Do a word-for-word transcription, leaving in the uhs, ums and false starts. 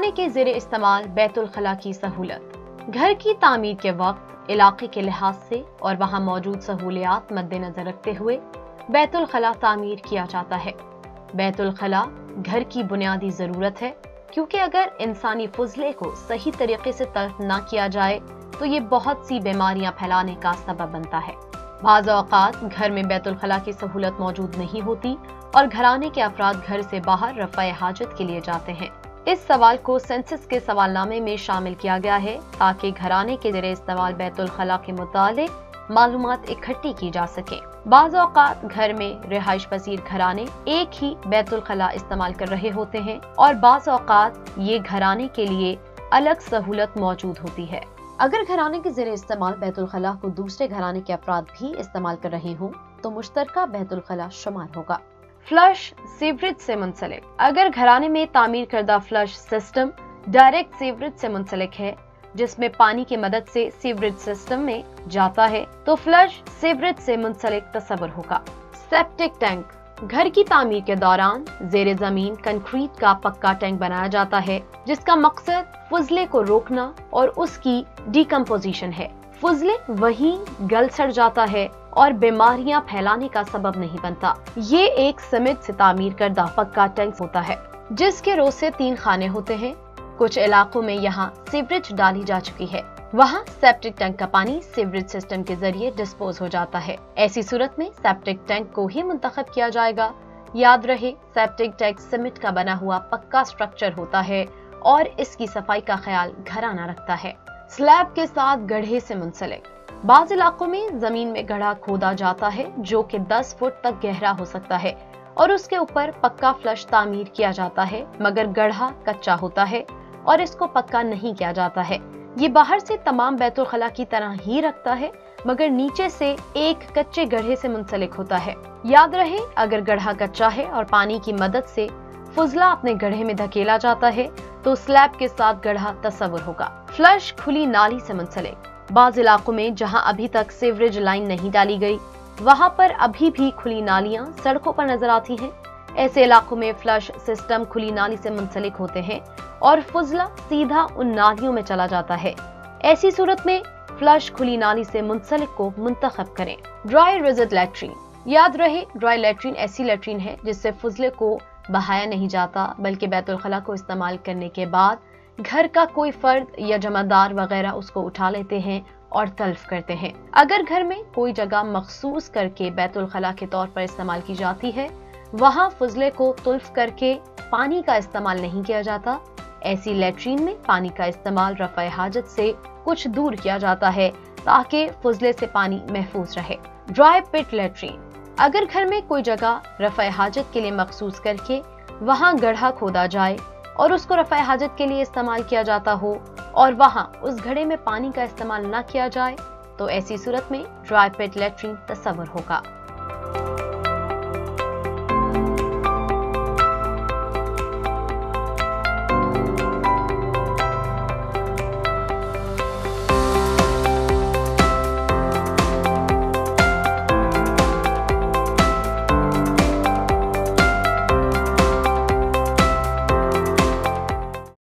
घराने के ज़ेरे इस्तेमाल बैतुल खला की सहूलत। घर की तामीर के वक्त इलाके के लिहाज से और वहाँ मौजूद सहूलियात मद्देनजर रखते हुए बैतुल खला तामीर किया जाता है। बैतुल खला घर की बुनियादी जरूरत है, क्योंकि अगर इंसानी फुजले को सही तरीके से तर्क ना किया जाए तो ये बहुत सी बीमारियां फैलाने का सबब बनता है। बाज़ औक़ात घर में बैतुल खला की सहूलत मौजूद नहीं होती और घराने के अफराद घर से बाहर रफ़ा हाजत के लिए जाते हैं। इस सवाल को सेंसस के सवालनामे में शामिल किया गया है ताकि घराने के ज़रिए इस्तेमाल बैतुल खला के मुतालिक मालूमात इकट्ठी की जा सके। बाज़ औक़ात घर में रिहाइश पसीर घराने एक ही बैतुल खला इस्तेमाल कर रहे होते हैं और बाज़ औक़ात ये घराने के लिए अलग सहूलत मौजूद होती है। अगर घराने के ज़रिए इस्तेमाल बैतुल खला को दूसरे घराने के अफराद भी इस्तेमाल कर रहे हों तो मुश्तरका बैतुल खला शुमार होगा। फ्लश सीवरेज से मुंसलिक। अगर घराने में तामीर करदा फ्लश सिस्टम डायरेक्ट सीवरेज से मुंसलिक है, जिसमें पानी की मदद से सीवरेज सिस्टम में जाता है, तो फ्लश सीवरेज से मुंसलिक तस्वर होगा। Septic tank. घर की तामीर के दौरान ज़ेरे जमीन कंक्रीट का पक्का टैंक बनाया जाता है, जिसका मकसद फुजले को रोकना और उसकी डिकम्पोजिशन है। फुजले वहीं गल सड़ जाता है और बीमारियां फैलाने का सबब नहीं बनता। ये एक सीमेंट से तामीर करदा पक्का टैंक होता है, जिसके रोज से तीन खाने होते हैं। कुछ इलाकों में यहाँ सीवरेज डाली जा चुकी है, वहाँ सेप्टिक टैंक का पानी सीवरेज सिस्टम के जरिए डिस्पोज हो जाता है। ऐसी सूरत में सेप्टिक टैंक को ही मुंतखब किया जाएगा। याद रहे, सेप्टिक टैंक सीमेंट का बना हुआ पक्का स्ट्रक्चर होता है और इसकी सफाई का ख्याल घराना रखता है। स्लैब के साथ गड्ढे से मुंसलिक। बाज़ इलाकों में जमीन में गड्ढा खोदा जाता है जो कि दस फुट तक गहरा हो सकता है और उसके ऊपर पक्का फ्लश तामीर किया जाता है, मगर गड्ढा कच्चा होता है और इसको पक्का नहीं किया जाता है। ये बाहर से तमाम बैतुल खला की तरह ही रखता है, मगर नीचे से एक कच्चे गड्ढे से मुंसलिक होता है। याद रहे, अगर गड्ढा कच्चा है और पानी की मदद से फुजला अपने गड्ढे में धकेला जाता है तो स्लैब के साथ गड्ढा तस्वर होगा। फ्लश खुली नाली से मुंसलिक। बाज़ इलाकों में जहां अभी तक सीवरेज लाइन नहीं डाली गई, वहां पर अभी भी खुली नालियां सड़कों पर नजर आती हैं। ऐसे इलाकों में फ्लश सिस्टम खुली नाली से मुंसलिक होते हैं और फुजला सीधा उन नालियों में चला जाता है। ऐसी सूरत में फ्लश खुली नाली से मुंसलिक को मुंतखब करें। Dry rigid latrine. याद रहे, ड्राई लैट्रीन ऐसी लैट्रीन है जिससे फुजले को बहाया नहीं जाता, बल्कि बैतुल खला को इस्तेमाल करने के बाद घर का कोई फर्द या जमादार वगैरह उसको उठा लेते हैं और तल्फ करते हैं। अगर घर में कोई जगह मखसूस करके बैतुल खला के तौर पर इस्तेमाल की जाती है, वहाँ फुजले को तुल्फ करके पानी का इस्तेमाल नहीं किया जाता। ऐसी लैट्रीन में पानी का इस्तेमाल रफ़ा हाजत से कुछ दूर किया जाता है ताकि फुजले से पानी महफूज रहे। Dry pit latrine. अगर घर में कोई जगह रफ़ा हाजत के लिए मखसूस करके वहाँ गड्ढा खोदा जाए और उसको रफ़ा हाजत के लिए इस्तेमाल किया जाता हो और वहाँ उस गड्ढे में पानी का इस्तेमाल न किया जाए, तो ऐसी सूरत में ड्राई पिट लैट्रीन तस्वर होगा।